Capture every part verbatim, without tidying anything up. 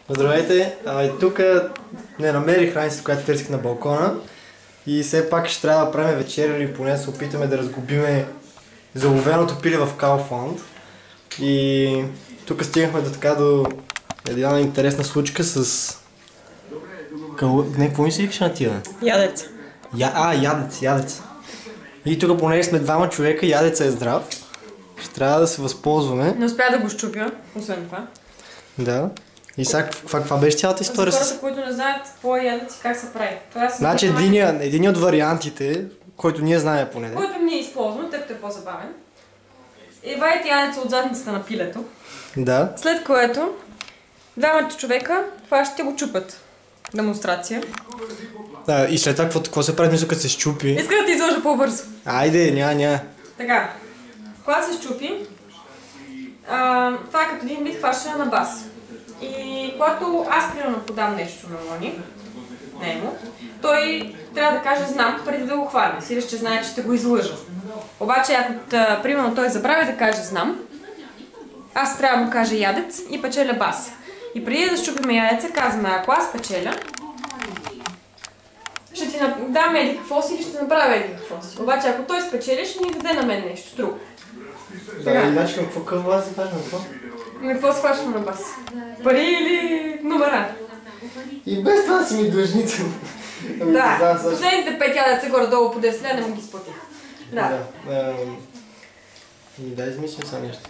Здравейте! А, тук не намерих храницата, която търсих на балкона. И все пак ще трябва да правим вечеря или поне се опитаме да разглобиме заловеното пиле в Kaufland. И тук стигнахме до така до една интересна случка с... Кал... Не, какво ми се викаш на тия? Ядец. Я... А, ядец, ядец. И тук понеже сме двама човека, ядеца е здрав. Ще трябва да се възползваме. Не успя да го щупя, освен това. Да. И сега каква, каква беше цялата история? За хората, с... които не знаят какво е ядец и как се прави. Това значи един, един от вариантите, който ние знаем поне. Който ние използваме, тъй като е по-забавен. И вадите ядеца от задницата на пилето. Да. След което двамата човека хващат и го чупат. Демонстрация. Да, и след това какво, какво се прави, мисля, като се щупи? Иска да ти изложа по-бързо. Айде, ня, ня. Така, когато се щупи, а, това е като един вид хващане на бас. И когато аз примерно подам нещо на Лони, него, той трябва да каже знам преди да го хване. Сиреч, че знае, че ще го излъжа. Обаче, ако примерно той забрави да каже знам, аз трябва да му кажа ядец и печеля бас. И преди да щупим ядеца, казваме, ако аз печеля, ще ти дам еди какво си или ще направя еди какво си. Обаче, ако той спечели, ще ни даде на мен нещо друго. Да, иначе към какво към вас се хващам, какво? На какво се хващам на бас? Пари или номера? И без това си ми длъжница. Да, последните пет ядеца горе-долу по десет лева не му ги сплатих. Да. И дай измислим са нещо.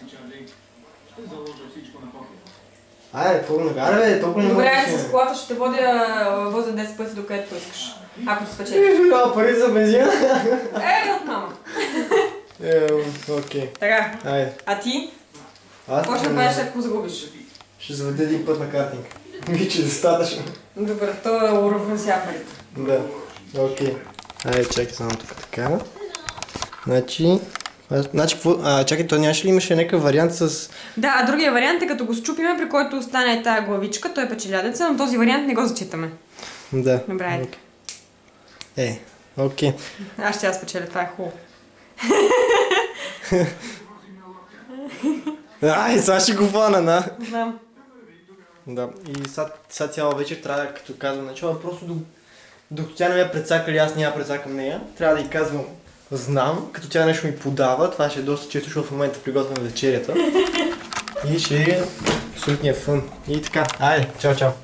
Айде, какво го нагара, бе, толкова не мога да добре, с колата ще те водя возя десет пъти докъдето искаш. Ако ти спечелиш. Е, дава пари за бензина. Е, от мама. Е, окей. Така. Айде. А ти? Аз какво ще правиш, ако загубиш? Ще заведа един път на картинг. Миче, достатъчно. Добре, то е уравновесява парите. Да, окей. Айде, чакай само тук така. Значи... Значи, а, чакай, той нямаше ли имаше някакъв вариант с... Да, а другия вариант е като го счупиме, при който остане тая главичка, той печели ядеца, но този вариант не го зачитаме. Да. Добре, айде. Е, окей. Аз ще я спечеля, това е хубаво. Ай, сега ще го фана, на. Знам. Да, и сега цяла вечер трябва, като казвам начало, просто докато тя не ме прецака или аз няма прецакам нея, трябва да й казвам знам, като тя нещо ми подава, това ще е доста често, защото в момента приготвям вечерята. И ще е абсолютния фън. И така, айде, чао, чао.